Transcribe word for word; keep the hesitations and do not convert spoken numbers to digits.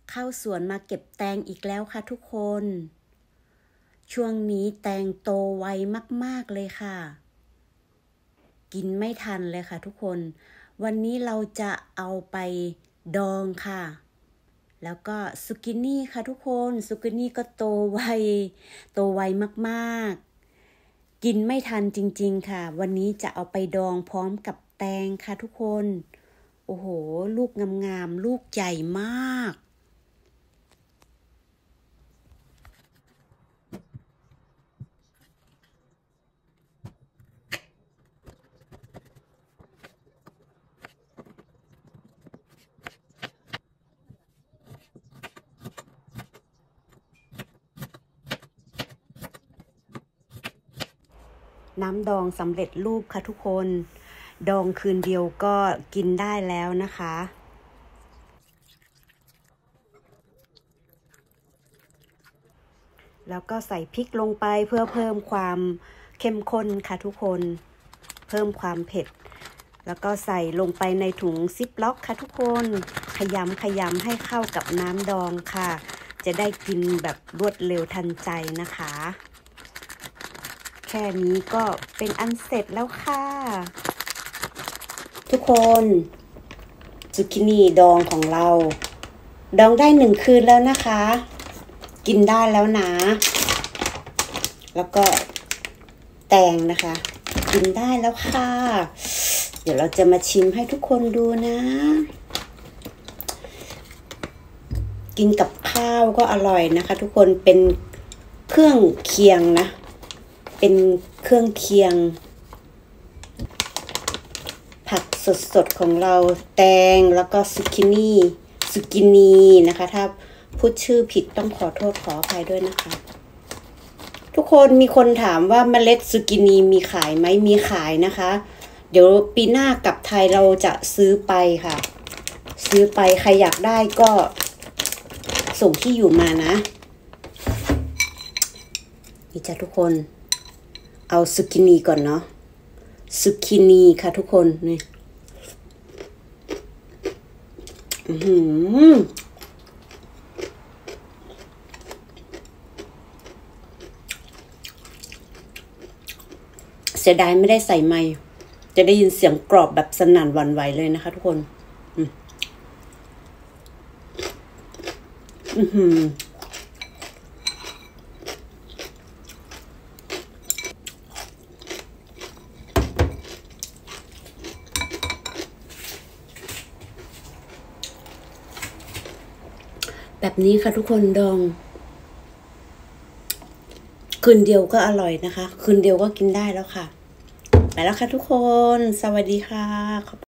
เข้าสวนมาเก็บแตงอีกแล้วค่ะทุกคนช่วงนี้แตงโตไวมากๆเลยค่ะกินไม่ทันเลยค่ะทุกคนวันนี้เราจะเอาไปดองค่ะแล้วก็ซุกินี่ค่ะทุกคนซุกินี่ก็โตไวโตไวมากๆกินไม่ทันจริงๆค่ะวันนี้จะเอาไปดองพร้อมกับแตงค่ะทุกคนโอ้โหลูกงามๆลูกใหญ่มากน้ำดองสำเร็จรูปค่ะทุกคนดองคืนเดียวก็กินได้แล้วนะคะแล้วก็ใส่พริกลงไปเพื่อเพิ่มความเข้มข้นค่ะทุกคนเพิ่มความเผ็ดแล้วก็ใส่ลงไปในถุงซิปล็อกค่ะทุกคนขยำขยำให้เข้ากับน้ำดองค่ะจะได้กินแบบรวดเร็วทันใจนะคะแค่นี้ก็เป็นอันเสร็จแล้วค่ะทุกคนซุกินี่ดองของเราดองได้หนึ่งคืนแล้วนะคะกินได้แล้วนะแล้วก็แตงนะคะกินได้แล้วค่ะเดี๋ยวเราจะมาชิมให้ทุกคนดูนะกินกับข้าวก็อร่อยนะคะทุกคนเป็นเครื่องเคียงนะเป็นเครื่องเคียงผักสดๆของเราแตงแล้วก็ซุกินี่ซุกินีนะคะถ้าพูดชื่อผิดต้องขอโทษขออภัยด้วยนะคะทุกคนมีคนถามว่าเมล็ดซุกินีมีขายไหมมีขายนะคะเดี๋ยวปีหน้ากลับไทยเราจะซื้อไปค่ะซื้อไปใครอยากได้ก็ส่งที่อยู่มานะนี่จ้ะทุกคนเอาซุกินีก่อนเนาะซุกินีค่ะทุกคนนี่อือหือเสียดายไม่ได้ใส่ไมค์จะได้ยินเสียงกรอบแบบสนั่นหวั่นไหวเลยนะคะทุกคนอือหือแบบนี้ค่ะทุกคนดองคืนเดียวก็อร่อยนะคะคืนเดียวก็กินได้แล้วค่ะไปแล้วค่ะทุกคนสวัสดีค่ะ